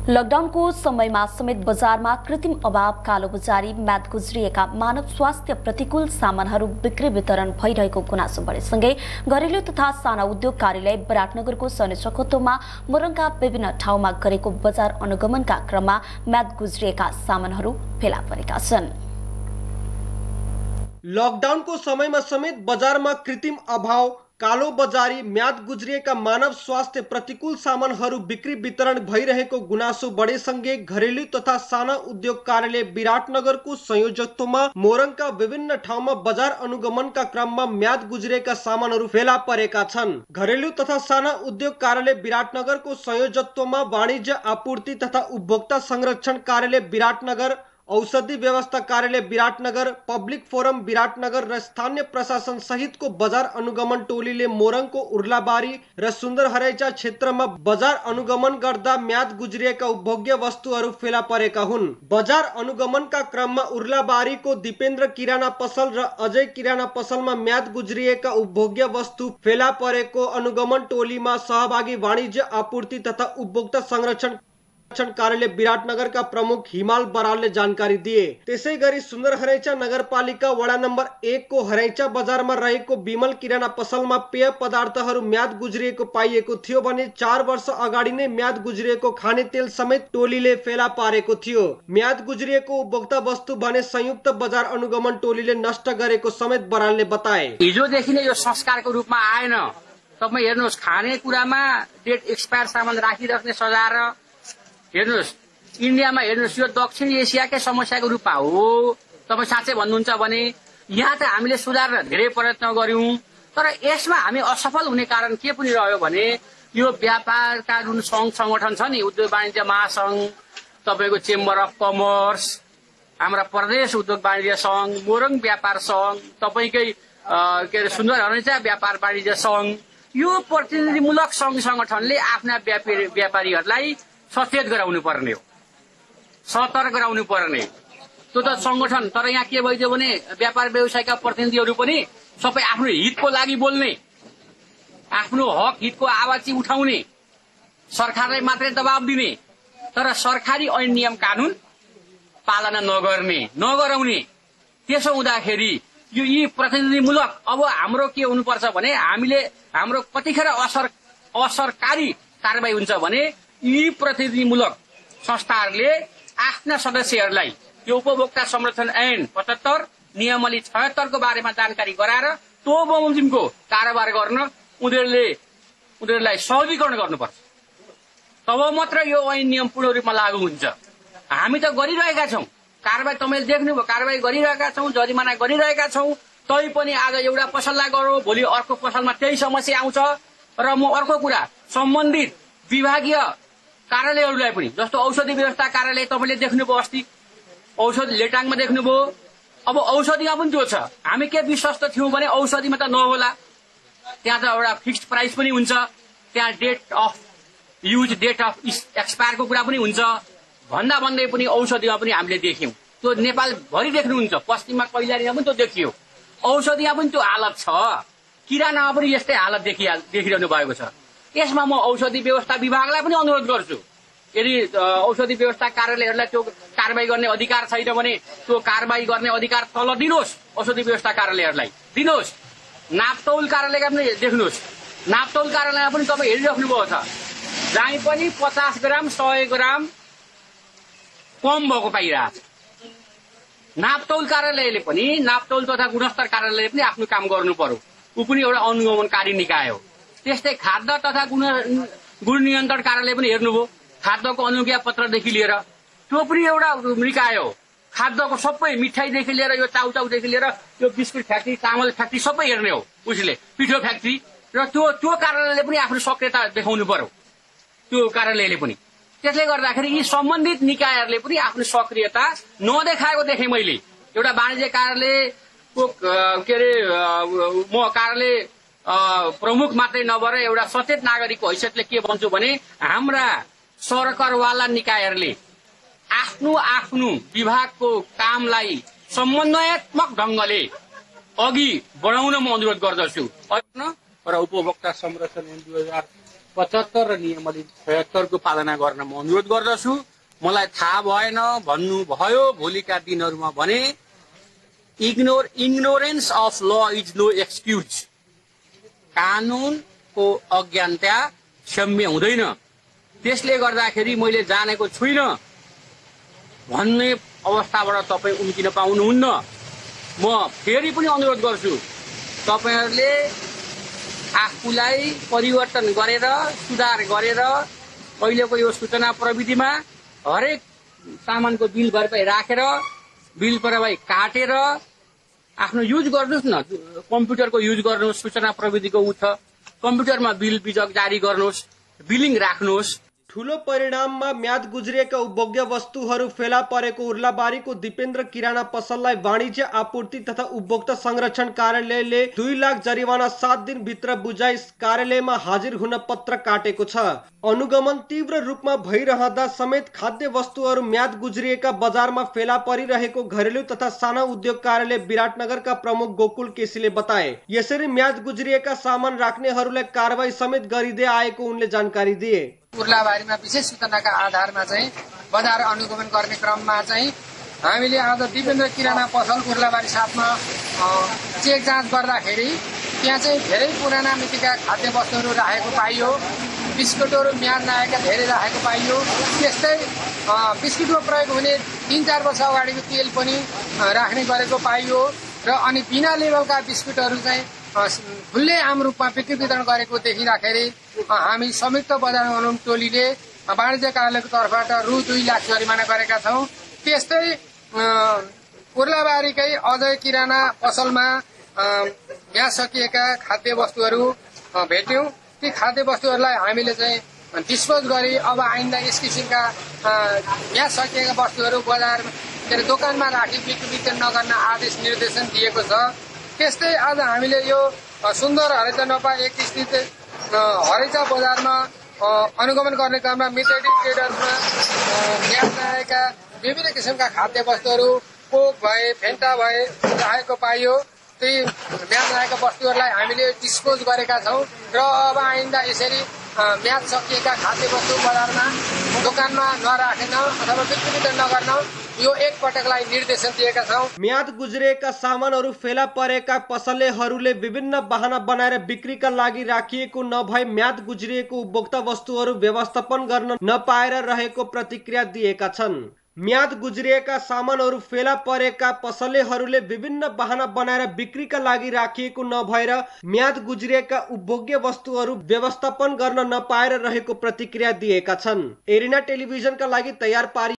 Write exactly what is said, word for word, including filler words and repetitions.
लकडाउनको समयमा समेत बजारमा कृत्रिम अभाव, कालोबजारी, म्याद गुज्रिएका मानव स्वास्थ्य प्रतिकूल सामानहरू बिक्री वितरण भइरहेको गुनासो बढेसँगै घरेलु तथा साना उद्योग कार्यालय विराटनगरको सैनिक मोरङका विभिन्न ठाउँमा गरेको बजार अनुगमनका क्रममा म्याद गुज्रिएका सामानहरू फेला परेका छन्। लकडाउनको समयमा समेत बजारमा कृत्रिम अभाव, कालो बजारी, म्याद गुज्रिएका मानव स्वास्थ्य प्रतिकूल सामानहरू बिक्री वितरण भइरहेको गुनासो बढेसँगै घरेलु तथा साना उद्योग कार्यालय विराटनगरको संयोजकत्वमा मोरङका विभिन्न ठाउँमा बजार अनुगमनका क्रममा म्याद गुज्रिएका सामानहरू फेला परेका छन्। घरेलु तथा साना उद्योग कार्यालय विराटनगरको संयोजकत्वमा वाणिज्य आपूर्ति तथा उपभोक्ता संरक्षण कार्यालय विराटनगर, औषधि व्यवस्था कार्यालय विराटनगर, पब्लिक फोरम विराटनगर र स्थानीय प्रशासन सहितको बजार अनुगमन टोलीले मोरङको उर्लाबारी र सुन्दर हराइचा क्षेत्रमा बजार अनुगमन गर्दा म्याद गुज्रिएका उपभोग्य वस्तुहरू फेला परेका हुन्। बजार अनुगमनका क्रममा उर्लाबारीको दिपेन्द्र किराना पसल र अजय किराना पसलमा म्याद गुज्रिएका उपभोग्य वस्तु फेला परेको अनुगमन टोलीमा सहभागी वाणिज्य आपूर्ति तथा उपभोक्ता संरक्षण कार्यालय विराटनगरका प्रमुख हिमाल बरालले जानकारी दिए। त्यसै गरी सुन्दर हराइचा नगरपालिका वडा नम्बर एक को हराइचा बजारमा रहेको विमल किराना पसलमा पेय पदार्थहरू म्याद गुज्रिएको पाइएको थियो भने चार वर्ष अगाडि नै म्याद गुज्रिएको खाने तेल समेत टोलीले फेला पारेको थियो। म्याद गुज्रिएको उपभोक्ता वस्तु भने संयुक्त बजार अनुगमन टोलीले नष्ट गरेको समेत बरालले बताए। हिजोदेखि नै यो संस्कारको रूपमा आएन। तपाईँ हेर्नुहोस्, खाने कुरामा डेट एक्सपायर सामान राखिराख्ने सजाएर हेर्नुहोस्, इन्डियामा हेर्नुहोस्, यो दक्षिण एसियाकै समस्याको रूपमा हो। तपाईँ साँच्चै भन्नुहुन्छ भने यहाँ त हामीले सुधार्न धेरै प्रयत्न गर्यौं, तर यसमा हामी असफल हुने कारण के पनि रह्यो भने यो व्यापारका जुन सङ्घ संगठन छ नि, उद्योग वाणिज्य महासंघ, तपाईँको चेम्बर अफ कमर्स, हाम्रा प्रदेश उद्योग वाणिज्य सङ्घ, मोरङ व्यापार सङ्घ, तपाईँकै के अरे सुन्दर हराइचा व्यापार वाणिज्य सङ्घ, यो प्रतिनिधिमूलक सङ्घ संगठनले आफ्ना व्यापारीहरूलाई सचेत गराउनु पर्ने हो, सतर्क गराउनु पर्ने। त्यो त संगठन, तर यहाँ के भइदियो भने व्यापार व्यवसायका प्रतिनिधिहरू पनि सबै आफ्नो हितको लागि बोल्ने, आफ्नो हक हितको आवाज उठाउने, सरकारलाई मात्रै दबाब दिने, तर सरकारी ऐन नियम कानून पालना नगर्ने, नगराउने। त्यसो हुँदाखेरि यो यी प्रतिनिधिमूलक, अब हाम्रो के हुनुपर्छ भने हामीले हाम्रो कतिखेर असर असरकारी कारबाही हुन्छ भने यी प्रतिनिधिमूलक संस्थाहरूले आफ्ना सदस्यहरूलाई यो उपभोक्ता संरक्षण ऐन पचहत्तर नियमावली छयत्तरको बारेमा जानकारी गराएर त्यो बमोजिमको कारोबार गर्न उनीहरूले उनीहरूलाई सहजीकरण गर्नुपर्छ। तब मात्र यो ऐन नियम पूर्ण रूपमा लागू हुन्छ। हामी त गरिरहेका छौँ कारबाही, तपाईँले देख्नुभयो, कारबाही गरिरहेका छौँ, जरिमाना गरिरहेका छौँ। तै पनि आज एउटा पसललाई गरौँ, भोलि अर्को पसलमा त्यही समस्या आउँछ। र म अर्को कुरा, सम्बन्धित विभागीय कार्यालयहरूलाई पनि, जस्तो औषधि व्यवस्था कार्यालय तपाईँले देख्नुभयो, अस्ति औषधि लेटाङमा देख्नुभयो। अब औषधिमा पनि त्यो छ। हामी के विश्वस्त थियौँ भने औषधिमा त नहोला, त्यहाँ त एउटा फिक्स्ड प्राइस पनि हुन्छ, त्यहाँ date of use, date of एक्सपायरको कुरा पनि हुन्छ भन्दा भन्दै पनि औषधिमा पनि हामीले देख्यौँ। त्यो नेपालभरि देख्नुहुन्छ, पश्चिममा कैलालीमा पनि त्यो देखियो, औषधिमा पनि त्यो हालत छ, किरानामा पनि यस्तै हालत देखिहाल देखिरहनु भएको छ। यसमा म औषधि व्यवस्था विभागलाई पनि अनुरोध गर्छु, यदि औषधि व्यवस्था कार्यालयहरूलाई त्यो कारबाही गर्ने अधिकार छैन भने त्यो कारबाही गर्ने अधिकार तल दिनुहोस्, औषधि व्यवस्था कार्यालयहरूलाई दिनुहोस्। नापतौल कार्यालयका पनि देख्नुहोस्, नापतौल कार्यालयमा पनि तपाईँ हेरिराख्नु भएको छ, जहीँ पनि पचास ग्राम सय ग्राम कम भएको पाइरहेछ। नापतौल कार्यालयले पनि, नापतौल तथा गुणस्तर कार्यालयले पनि आफ्नो काम गर्नु पर्यो, ऊ पनि एउटा अनुगमनकारी निकाय हो। त्यस्तै खाद्य तथा गुण गुण नियन्त्रण कार्यालय पनि हेर्नुभयो, खाद्यको अनुज्ञा पत्रदेखि लिएर त्यो पनि एउटा निकाय हो। खाद्यको सबै मिठाईदेखि लिएर यो चाउचाउदेखि लिएर यो बिस्कुट फ्याक्ट्री, चामल फ्याक्ट्री सबै हेर्ने हो उसले, पिठो फ्याक्ट्री, र त्यो त्यो कार्यालयले पनि आफ्नो सक्रियता देखाउनु पर्यो, त्यो कार्यालयले पनि। त्यसले गर्दाखेरि यी सम्बन्धित निकायहरूले पनि आफ्नो सक्रियता नदेखाएको देखेँ मैले। एउटा वाणिज्य कार्यालयको के अरे म कार्यालय प्रमुख मात्रै नभएर एउटा सचेत नागरिकको हैसियतले के भन्छु भने हाम्रा सरकारवाला निकायहरूले आफ्नो आफ्नो विभागको कामलाई समन्वयात्मक ढंगले अघि बढाउन म अनुरोध गर्दछु। र उपभोक्ता संरक्षण ऐन दुई हजार पचहत्तर र नियम छयत्तर को पालना गर्न म अनुरोध गर्दछु। मलाई थाहा भएन भन्नुभयो भोलिका दिनहरूमा भने ignore ignorance of law is no excuse. कानुनको अज्ञानता क्षम्य हुँदैन। त्यसले गर्दाखेरि मैले जानेको छुइनँ भन्ने अवस्थाबाट तपाईँ उम्किन पाउनुहुन्न। म फेरि पनि अनुरोध गर्छु तपाईहरूले आफूलाई परिवर्तन गरेर सुधार गरेर अहिलेको यो सूचना प्रविधिमा हरेक सामानको बिल भरपाई राखेर बिल भरपाई काटेर आफ्नो युज गर्नुहोस् न। कम्प्युटरको युज गर्नुहोस्, सूचना प्रविधिको उ छ, कम्प्युटरमा बिल बिजक जारी गर्नुहोस्, बिलिङ राख्नुहोस्। ठूलो परिणाममा म्याद गुज्रिएका उपभोग्य वस्तुहरू फेला परेको उर्लाबारीको दिपेन्द्र किराना पसललाई वाणिज्य आपूर्ति तथा उपभोक्ता संरक्षण कार्यालयले दुई लाख जरिवाना सात दिन भित्र बुझाइ कार्यालयमा हाजिर हुन पत्र काटेको छ। अनुगमन तीव्र रूपमा भइरहँदा समेत खाद्य वस्तुहरू म्याद गुज्रिएका बजारमा फेला परिरहेको घरेलु तथा साना उद्योग कार्यालय विराटनगरका प्रमुख गोकुल केसीले बताए। यसरी म्याद गुज्रिएका सामान राख्नेहरूलाई कारवाही समेत गरिँदै आएको उनले जानकारी दिए। उर्लाबारीमा विशेष सूचनाका आधारमा चाहिँ बजार अनुगमन गर्ने क्रममा चाहिँ हामीले आज दिपेन्द्र किराना पसल उर्लाबारी साथमा चेक जाँच गर्दाखेरि त्यहाँ चाहिँ धेरै पुराना मितिका खाद्य वस्तुहरू राखेको पाइयो। बिस्कुटहरू म्याद नआएका धेरै राखेको पाइयो। त्यस्तै बिस्कुटमा प्रयोग हुने तीन चार वर्ष अगाडिको तेल पनि राख्ने गरेको पाइयो र अनि बिना लेबलका बिस्कुटहरू चाहिँ खुल्लै आम रूपमा बिक्री वितरण गरेको देखिँदाखेरि हामी संयुक्त बजार अनुगमन टोलीले वाणिज्य कार्यालयको तर्फबाट रु दुई लाख जरिमाना गरेका छौँ। त्यस्तै उर्लाबारीकै अजय किराना पसलमा यहाँ सकिएका खाद्य वस्तुहरू भेट्यौँ। ती खाद्य वस्तुहरूलाई हामीले चाहिँ डिस्पोज गरी अब आइन्दा यस किसिमका यहाँ सकिएका वस्तुहरू बजार के अरे दोकानमा राखी बिक्री वितरण नगर्न आदेश निर्देशन दिएको छ। त्यस्तै आज हामीले यो सुन्दर हरेचा नपा एक स्थित हरेचा बजारमा अनुगमन गर्ने क्रममा मेथोडिक ट्रेडर्समा म्याद नआएका विभिन्न किसिमका खाद्य वस्तुहरू कोक भए फेन्टा भए राखेको पाइयो। ती म्याद नआएका वस्तुहरूलाई हामीले डिस्पोज गरेका छौँ र अब आइन्दा यसरी म्याद सकिएका खाद्य वस्तु बजारमा दोकानमा नराखेन अथवा बिक्री वितरण नगर्न यो एक पटकलाई निर्देशन दिएका छौँ। म्याद गुज्रिएका सामानहरू फेला परेका पसलेहरूले विभिन्न बहाना बनाएर बिक्रीका लागि राखिएको नभई म्याद गुज्रिएको उपभोक्ता वस्तुहरू व्यवस्थापन गर्न नपाएर रहेको प्रतिक्रिया दिएका छन्। म्याद गुज्रिएका सामानहरू फेला परेका पसलेहरूले विभिन्न बहाना बनाएर बिक्रीका लागि राखिएको नभएर म्याद गुज्रिएका उपभोग्य वस्तुहरू व्यवस्थापन गर्न नपाएर रहेको प्रतिक्रिया दिएका छन्। एरिना टेलिभिजनका लागि तयार पारी